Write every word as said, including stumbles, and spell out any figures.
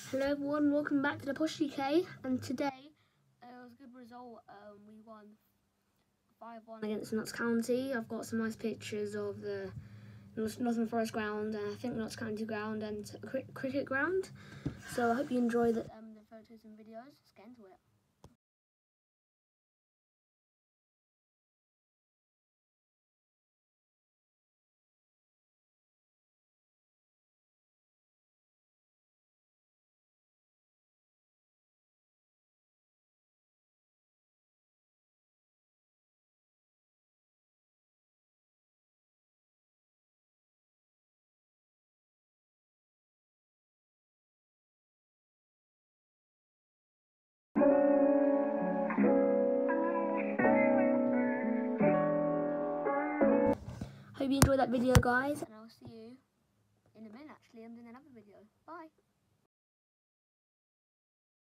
Hello everyone, welcome back to the Push D K, and today uh, it was a good result. Um, we won five one against Notts County. I've got some nice pictures of the Nottingham Forest ground, and I think Notts County ground and cri cricket ground. So I hope you enjoy the, um, the photos and videos. Let's get into it. Hope you enjoyed that video, guys, and I'll see you in a minute actually. I'm doing another video. Bye.